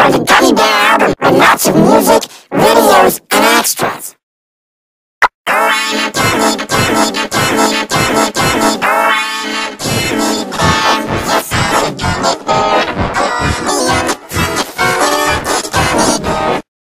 enjoy the Gummy Bear album with lots of music, videos, and extras. Oh, I'm a gummy, gummy, gummy, gummy, gummy. Oh, I'm a gummy bear. Yes, I'm a gummy bear.